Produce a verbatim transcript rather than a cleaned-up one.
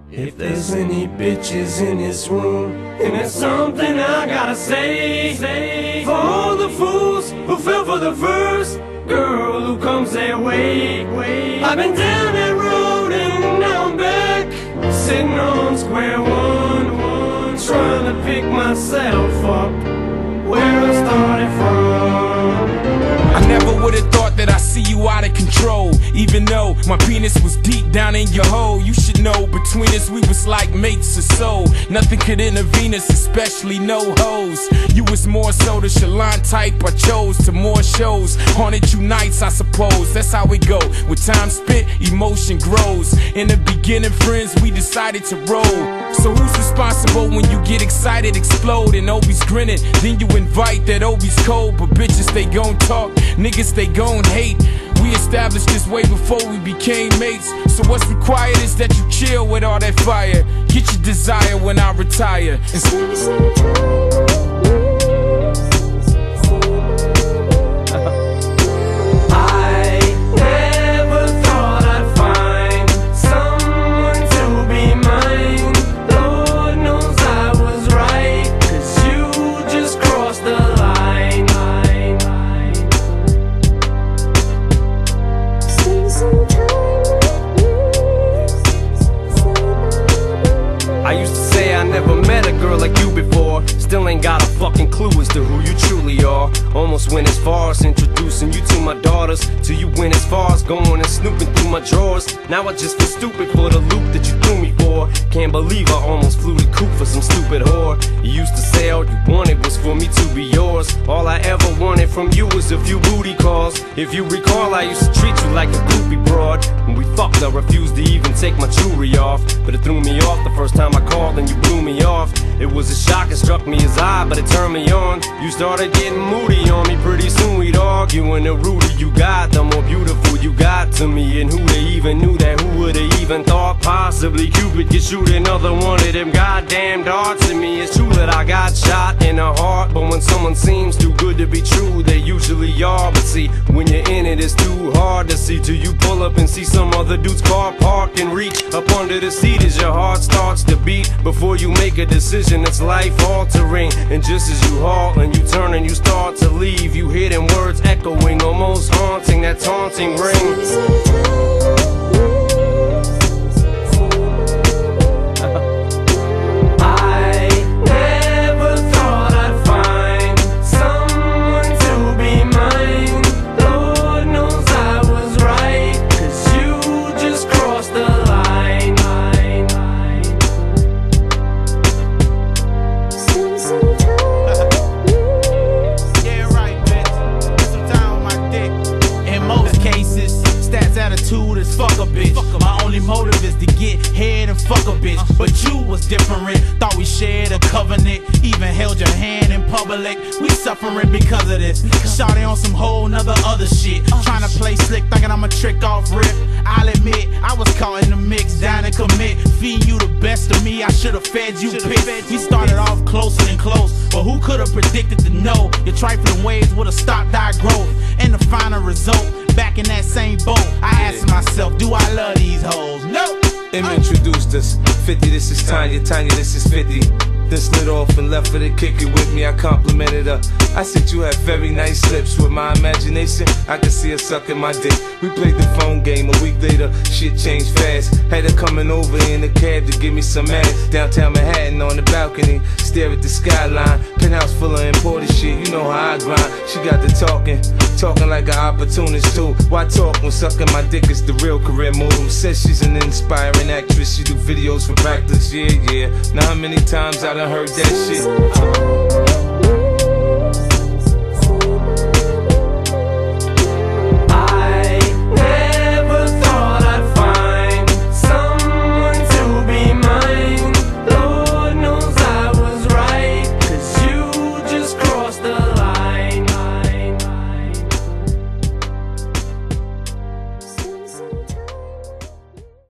If there's any bitches in this room, and there's something I gotta say, say for all the fools who fell for the first girl who comes their way. I've been down that road and now I'm back, sitting on square one, one, trying to pick myself up where I started from. I never would've thought that I'd see you out of control, even though my penis was deep down in your hole. You should know, between us we was like mates or so. Nothing could intervene us, especially no hoes. You was more so the Shalon type I chose, to more shows haunted you nights, I suppose. That's how it go, with time spent, emotion grows. In the beginning, friends, we decided to roll. So who's responsible when you get excited, explode, and Obi's grinning? Then you invite that Obi's cold, but bitches they gon' talk, niggas they gon' hate. We established this way before we became mates. So what's required is that you chill with all that fire. Get your desire when I retire. I used to say I never met a girl like you before. Still ain't got a fucking clue as to who you truly are. Almost went as far as introducing you to my daughters, till you went as far as going and snooping through my drawers. Now I just feel stupid for the loop that you threw me for. Can't believe I almost flew the coop for some stupid whore. You used to say all you wanted was for me to be yours. All I ever wanted from you was a few booty calls. If you recall, I used to treat you like a groupie broad. When we fucked, I refused to even take my jewelry off, but it threw me off the first time I called and you blew me off. It was a shock, it struck me as odd, but it turned me on. You started getting moody on me, pretty soon we'd argue. And the ruder you got, the more beautiful you got to me. And who they even knew that, who would've even thought possibly Cupid could shoot another one of them goddamn darts at me. It's true that I got shot in the heart, but when someone seems too good to be true, they usually are. But see, when you're in it, it's too hard to see till you pull up and see some other dude's car parked and reach up under the seat as your heart starts to beat. Before you make a decision, it's life altering. And just as you halt and you turn and you start to leave, you hear them words echoing, almost haunting, that taunting ring. Attitude is fuck a bitch. My only motive is to get head and fuck a bitch. But you was different. Thought we shared a covenant. Even held your hand in public. We suffering because of this. Shawty on some whole nother other shit. Trying to play slick, thinking I'ma trick off rip. I'll admit, I was caught in the mix, down to commit. Feed you the best of me, I should've fed you piss. We started off closer than close, but who could've predicted to know your trifling ways would've stopped our growth? And the final result, back in that same boat, I asked myself, do I love these hoes? No! Em introduced us, fifty, this is Tanya, Tanya, this is fifty. Then slid off and left her to kick it with me, I complimented her. I said you had very nice lips. With my imagination, I could see her sucking my dick. We played the phone game, a week later, shit changed fast. Had her coming over in a cab to give me some ass. Downtown Manhattan on the balcony, stare at the skyline. Penthouse full of imported shit, you know how I grind. She got the talking, talking like an opportunist too. Why talk when sucking my dick is the real career move? Says she's an inspiring actress, she do videos for practice, yeah, yeah. Now how many times I done heard that shit?